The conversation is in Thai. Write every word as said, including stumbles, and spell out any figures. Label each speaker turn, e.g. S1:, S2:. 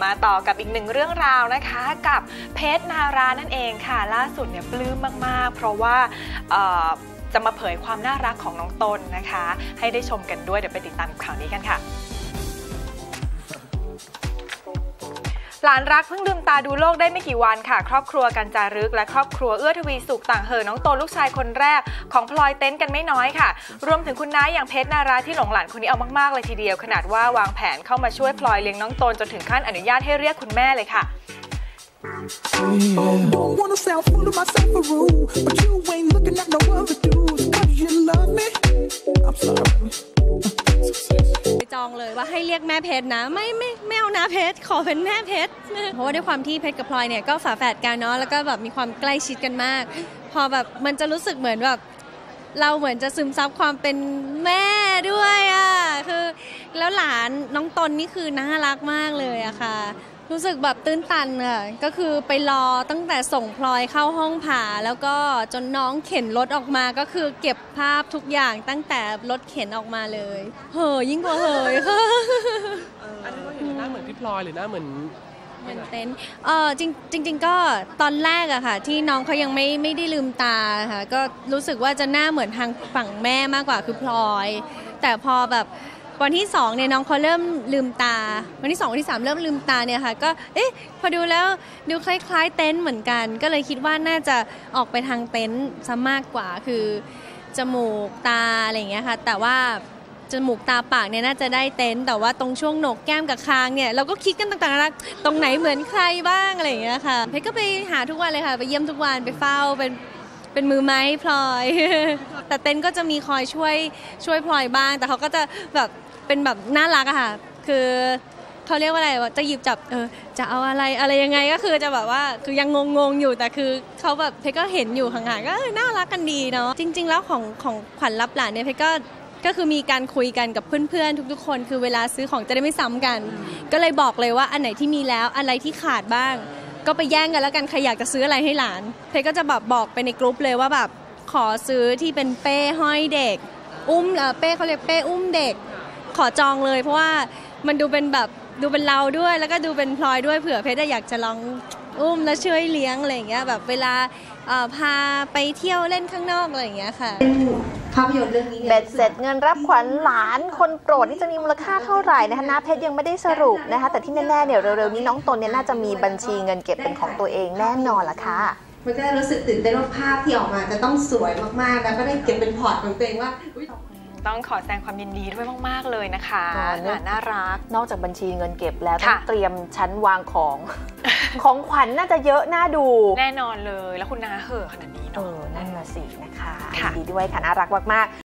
S1: มาต่อกับอีกหนึ่งเรื่องราวนะคะกับเพชรนารานั่นเองค่ะล่าสุดเนี่ยปลื้มมากๆเพราะว่าจะมาเผยความน่ารักของน้องตนนะคะให้ได้ชมกันด้วยเดี๋ยวไปติดตามข่าวนี้กันค่ะหลานรักเพิ่งลืมตาดูโลกได้ไม่กี่วันค่ะครอบครัวกันจารึกและครอบครัวเอื้อทวีสุขต่างเหอน้องโตลูกชายคนแรกของพลอยเต้นกันไม่น้อยค่ะรวมถึงคุณน้าอย่างเพชรนาราที่หลงหลานคนนี้เอามากๆเลยทีเดียวขนาดว่าวางแผนเข้ามาช่วยพลอยเลี้ยงน้องโตจนถึงขั้นอนุญาตให้เรียกคุณแม่เลยค่ะ
S2: ไปจองเลยว่าให้เรียกแม่เพชรนะไม่ไม่ไม่เอานะเพชรขอเป็นแม่เพชรเพราะว่าด้วยความที่เพชรกับพลอยเนี่ยก็ฝาแฝดกันเนาะแล้วก็แบบมีความใกล้ชิดกันมากพอแบบมันจะรู้สึกเหมือนแบบเราเหมือนจะซึมซับความเป็นแม่ด้วยอ่ะคือแล้วหลานน้องตนนี่คือน่ารักมากเลยอะค่ะรู้สึกแบบตื้นตันค่ะก็คือไปรอตั้งแต่ส่งพลอยเข้าห้องผ่าแล้วก็จนน้องเข็นรถออกมาก็คือเก็บภาพทุกอย่างตั้งแต่รถเข็นออกมาเลยเห่อยิ่งกว่าเห่อค่ะ
S3: อันนี้ก็เห็นหน้าเหมือนพี่พลอยหรือหน้าเหมือน
S2: เหมือนเต้นเออจริงจริงก็ตอนแรกอะค่ะที่น้องเขายังไม่ไม่ได้ลืมตาค่ะก็รู้สึกว่าจะหน้าเหมือนทางฝั่งแม่มากกว่าคือพลอยแต่พอแบบวันที่สองเนี่ยน้องเขาเริ่มลืมตาวันที่สองวันที่สามเริ่มลืมตาเนี่ยค่ะก็เอ๊ะพอดูแล้วดูคล้ายๆเต็นท์เหมือนกันก็เลยคิดว่าน่าจะออกไปทางเต็นท์ซะมากกว่าคือจมูกตาอะไรอย่างเงี้ยค่ะแต่ว่าจมูกตาปากเนี่ยน่าจะได้เต็นท์แต่ว่าตรงช่วงโหนกแก้มกับคางเนี่ยเราก็คิดกันต่างๆนะตรงไหนเหมือนใครบ้างอะไรอย่างเงี้ยค่ะเพชรก็ไปหาทุกวันเลยค่ะไปเยี่ยมทุกวันไปเฝ้าเป็นเป็นมือไม้พลอยแต่เต็นท์ก็จะมีคอยช่วยช่วยพลอยบ้างแต่เขาก็จะแบบเป็นแบบน่ารักอะค่ะคือเขาเรียกว่าอะไรว่าจะหยิบจับเออจะเอาอะไรอะไรยังไงก็คือจะแบบว่าคือยังงงๆอยู่แต่คือเขาแบบเพชรก็เห็นอยู่ห่างๆก็น่ารักกันดีเนาะจริงๆแล้วของของขวัญรับหลานเนี่ยเพชรก็ก็คือมีการคุยกันกับเพื่อนๆทุกๆคนคือเวลาซื้อของจะได้ไม่ซ้ำกันก็เลยบอกเลยว่าอันไหนที่มีแล้วอะไรที่ขาดบ้างก็ไปแย่งกันแล้วกันใครอยากจะซื้ออะไรให้หลานเพชรก็จะแบบบอกไปในกลุ่มเลยว่าแบบขอซื้อที่เป็นเป้ห้อยเด็กอุ้มเออเป้เขาเรียกเป้อุ้มเด็กขอจองเลยเพราะว่ามันดูเป็นแบบดูเป็นเราด้วยแล้วก็ดูเป็นพลอยด้วยเผื่อเพชรอยากจะลองอุ้มแล้วช่วยเลี้ยงอะไรอย่างเงี้ยแบบเวลาพาไปเที่ยวเล่นข้างนอกอะไรอย่างเงี้ยค่ะ
S4: ภาพยนตร์เรื่องนี้เบ็ดเสร็จเงินรับขวัญหลานคนโปรดนี่จะมีมูลค่าเท่าไหร่นะคะน้าเพชรยังไม่ได้สรุปนะคะแต่ที่แน่ๆเนี่ยเร็วๆนี้น้องตนเนี่ยน่าจะมีบัญชีเงินเก็บเป็นของตัวเองแน่นอนละค่ะ
S5: มันก็รู้สึกตื่นเต้นว่าภาพที่ออกมาจะต้องสวยมากๆแล้วก็ได้เก็บเป็นพอร์ตของตัวเองว่า
S1: ต้องขอแสดงความยินดีด้วยมากๆเลยนะคะหลานน่ารัก
S4: นอกจากบัญชีเงินเก็บแล้วต้องเตรียมชั้นวางของของขวัญน่าจะเยอะน่าดู
S1: แน่นอนเลยแล้วคุณน้าเหอะขนาดนี้เนาะ
S4: นั่นน่ะสินะคะยินดีด้วยค่ะน่ารักมากๆ